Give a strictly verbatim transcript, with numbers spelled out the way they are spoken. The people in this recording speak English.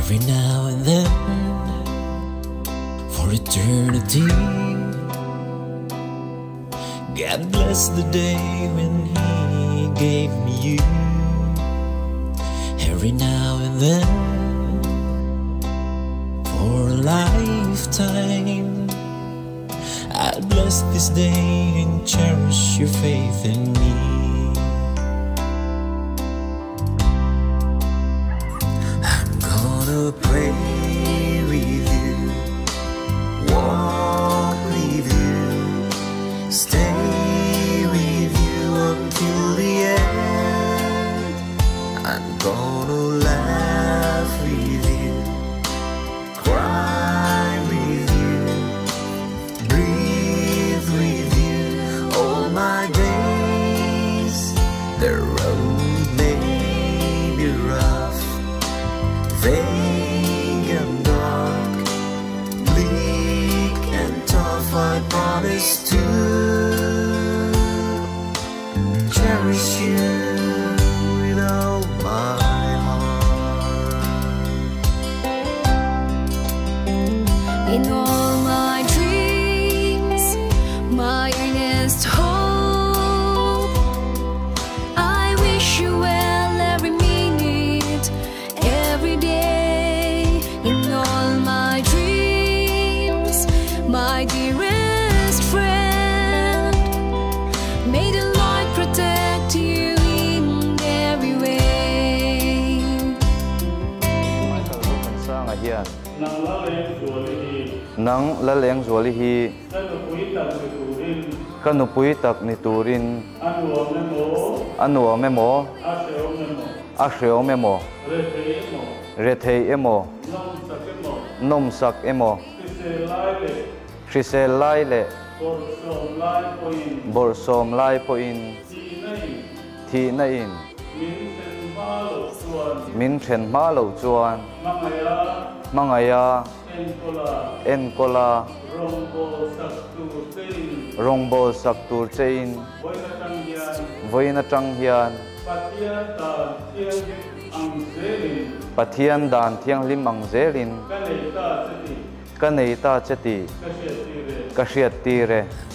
every now and then for eternity. God bless the day when He gave me you. Every now and then for a lifetime, I'll bless this day and cherish your faith in me. I'm gonna pray with you, walk with you, stay with you until the end. I'm gonna laugh with you, cry with you, breathe with you all my days. The road may be rough, vague and dark, bleak and tough. I promise to cherish you with all my heart. In all my dreams, my earnest hope, I wish you well every minute, every day. In all my dreams, my dearest friend, may the Lord protect you in every way. Nang la leng zuali hi kanu pui tak ni turin anuwa memo ahreo memo rethei emo nom sak emo hrisel lai le bor som lai po in thi na in min then ma lo chuan mangaya en kola rongbo sak tur chein voina tang hian pathian dan thiang lim ang zelin kanei ta cheti ka hriat ti re